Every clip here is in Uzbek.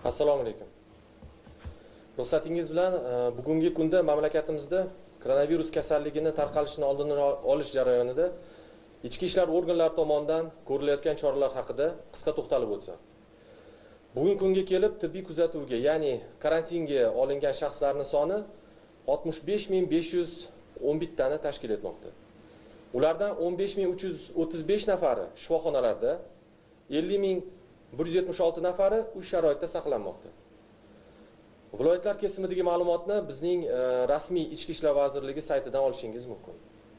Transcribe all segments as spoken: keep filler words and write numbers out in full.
Assalomu alaykum. Ruxsatingiz bilan bugungi kunda mamlakatimizda koronavirus kasalligini tarqalishini oldini olish jarayonida ichki ishlar organlari tomonidan ko'rilayotgan choralar haqida qisqa to'xtalib o'tsam. Bugungi kunga kelib tibbiy kuzatuvga, ya'ni karantinga olingan shaxslarning soni oltmish besh ming besh yuz o'n bir tani tashkil etmoqda. Ulardan o'n besh ming uch yuz o'ttiz besh nafari shifoxonalarda, ellik ming bir yuz yetmish olti nafari uy sharoitida saqlanmoqda. Viloyatlar kesimidagi ma'lumotni bizning e, rasmiy Ichki ishlar vazirligi saytidan olishingiz mumkin.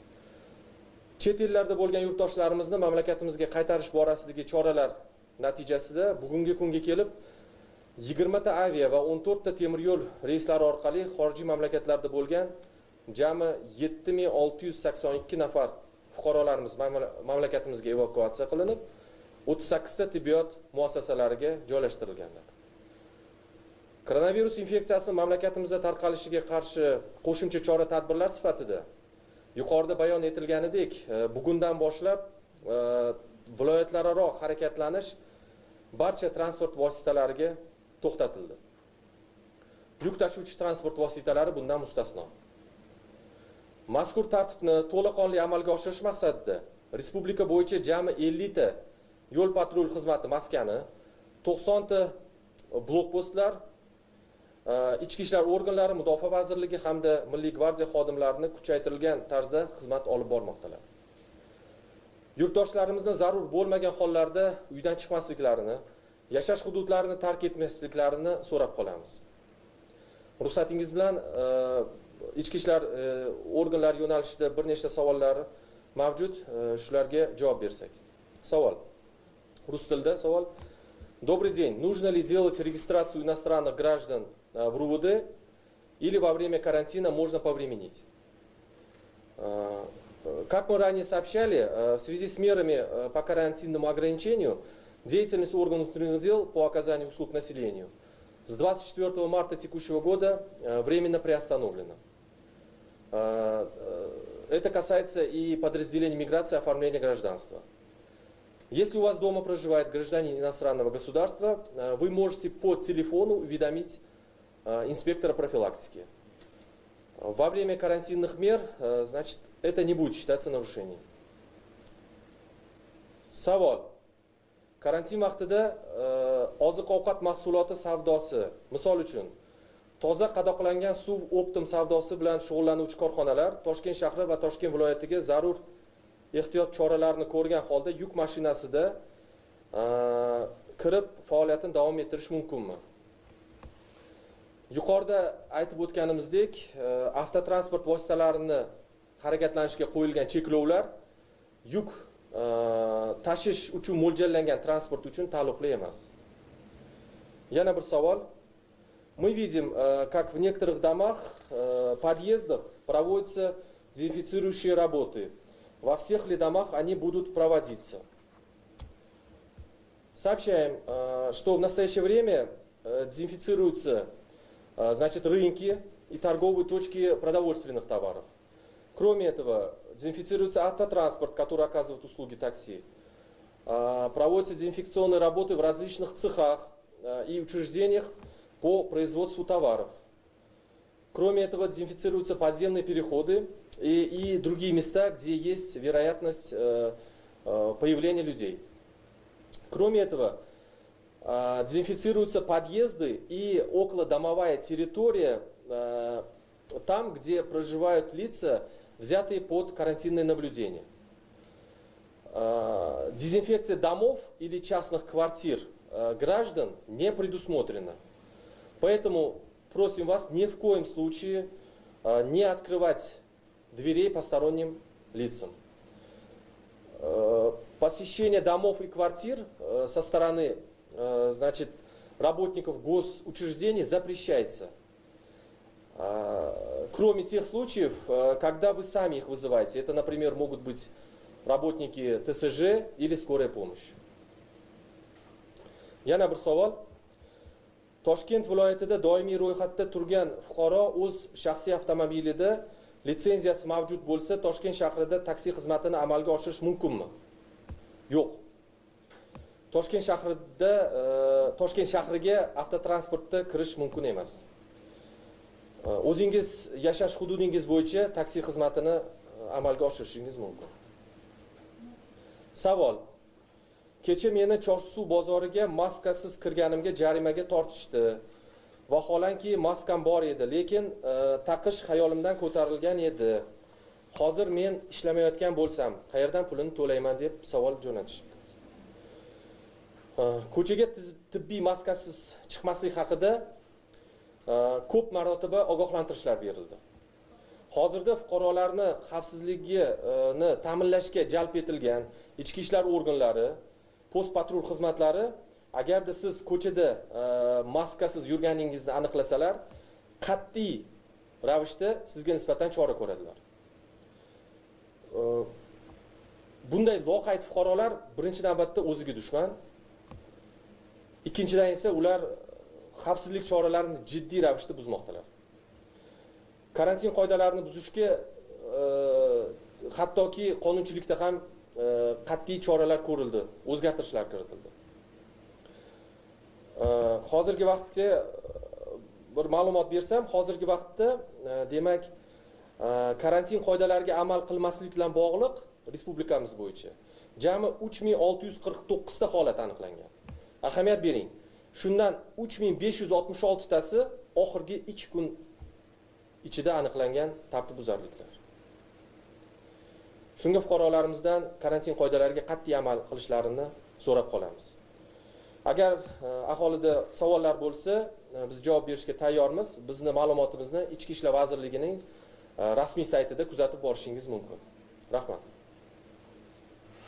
Chet ellarda bo'lgan yurtdoshlarimizni mamlakatimizga qaytarish borasidagi choralar natijasida bugungi kunga kelib yigirma ta aviya va o'n to'rt ta temir yo'l reyslari orqali xorijiy mamlakatlarda bo'lgan jami yetti ming olti yuz sakson ikki nafar fuqarolarimiz mamlakatimizga evakuatsiya qilinib, o'ttiz sakkiz ta tibbiyot muassasalariga joylashtirilganlar. Koronavirus infeksiyasi mamlakatimizda tarqalishiga qarshi qo'shimcha chora tadbirlar sifatida yuqorida bayon etilganidek, bugundan boshlab viloyatlararo harakatlanish barcha transport vositalariga to'xtatildi. Yuk tashuvchi transport vositalari bundan mustasno. Mazkur tartibni to'laqonli amalga oshirish maqsadida respublika bo'yicha jami ellik ta yo'l patrul xizmati maskani, to'qson ta blokpostlar, ichki ishlar organlari, mudofaa vazirligi hamda Milliy gvardiya xodimlarini kuchaytirilgan tarzda xizmat olib bormoqdalar. Yurtdoshlarimizni zarur bo'lmagan hollarda uydan chiqmasliklarini, yashash hududlarini tark etmasliklarini so'rab qolamiz. Ruxsatingiz bilan ichki ishlar organlari yo'nalishida bir nechta savollar mavjud, shularga javob bersak. Savol. Rus tilida savol. Добрый день. Нужно ли делать регистрацию иностранных граждан в РУВД или во время карантина можно повременить? Как мы ранее сообщали, в связи с мерами по карантинному ограничению, деятельность органов внутренних дел по оказанию услуг населению с двадцать четвёртого марта текущего года временно приостановлена. Это касается и подразделений миграции и оформления гражданства. Если у вас дома проживает гражданин иностранного государства, вы можете по телефону уведомить инспектора профилактики. Во время карантинных мер, значит, это не будет считаться нарушением. Savol. Karantin vaqtida oziq-ovqat mahsuloti savdosi, misol uchun toza qadoqlangan suv optim savdosi bilan shug'ullanuvchi korxonalar Toshkent shahri va Toshkent viloyatiga zarur ehtiyot choralarini ko'rgan holda yuk mashinasida kirib faoliyatini davom ettirish mumkinmi? Yuqorida aytib o'tganimizdek, avtotransport vositalarini harakatlanishga qo'yilgan cheklovlar yuk tashish uchun mo'ljallangan transport uchun taalluqli emas. Yana bir savol. Мы видим, как в некоторых домах, подъездах проводятся дезинфицирующие работы. Во всех ли домах они будут проводиться? Сообщаем, что в настоящее время дезинфицируются, значит, рынки и торговые точки продовольственных товаров. Кроме этого, дезинфицируется автотранспорт, который оказывает услуги такси. Проводятся дезинфекционные работы в различных цехах и учреждениях по производству товаров. Кроме этого, дезинфицируются подземные переходы и, и другие места, где есть вероятность э, э, появления людей. Кроме этого, э, дезинфицируются подъезды и околодомовая территория э, там, где проживают лица, взятые под карантинное наблюдение. Э, дезинфекция домов или частных квартир э, граждан не предусмотрена. Поэтому просим вас ни в коем случае э, не открывать дверей посторонним лицам. Э, посещение домов и квартир э, со стороны э, значит, работников госучреждений запрещается. Э, кроме тех случаев, э, когда вы сами их вызываете. Это, например, могут быть работники ТСЖ или скорая помощь. Yana bir savol. Toshkent viloyatida doimiy ro'yxatda turgan fuqaro o'z shaxsiy avtomobilida litsenziyasi mavjud bo'lsa, Toshkent shahrida taksi xizmatini amalga oshirish mumkinmi? Yo'q. Toshkent shahrida Toshkent shahriga avtotransportda kirish mumkin emas. O'zingiz yashash hududingiz bo'yicha taksi xizmatini amalga oshirishingiz mumkin. Savol: kecha meni Chorsuv bozoriga maskasiz kirganimga jarimaga tortishdi. Vaholanki maskam bor edi, lekin taqish xayolimdan ko'tarilgan edi. Hozir men ishlamayotgan bo'lsam, qayerdan pulini to'layman deb savol jo'natishdi. Ko'chaga tibbiy maskasiz chiqmaslik haqida ko'p marotaba ogohlantirishlar berildi. Hozirda fuqarolarni xavfsizligini ta'minlashga jalb etilgan ichki ishlar organlari, post patrul xizmatlari agarda siz ko'chada maskasiz yurganingizni aniqlasalar, qat'iy ravishda sizga nisbatan chora ko'radilar. Bunday loqayd fuqarolar birinchi navbatda o'ziga dushman. Ikkinchidan esa ular xavfsizlik choralarini jiddiy ravishda buzmoqdalar. Karantin qoidalarini buzishga hattoki qonunchilikda ham qat'iy choralar ko'rildi, o'zgartirishlar kiritildi. Hozirgi vaqtga bir ma'lumot bersam, hozirgi vaqtda demak karantin qoidalariga amal qilmaslik bilan bog'liq respublikamiz bo'yicha jami uch ming olti yuz qirq to'qqiz ta holat aniqlangan. Ahamiyat bering. Shundan uch ming besh yuz oltmish olti tasi oxirgi ikki kun ichida aniqlangan tartibbuzarliklar. Shunga fuqarolarimizdan karantin qoidalariga qat'iy amal qilishlarini so'rab qolamiz. Agar aholida savollar bo'lsa, biz javob berishga tayyormiz. Bizni ma'lumotimizni Ichki ishlar vazirligining rasmiy saytida kuzatib borishingiz mumkin. Rahmat.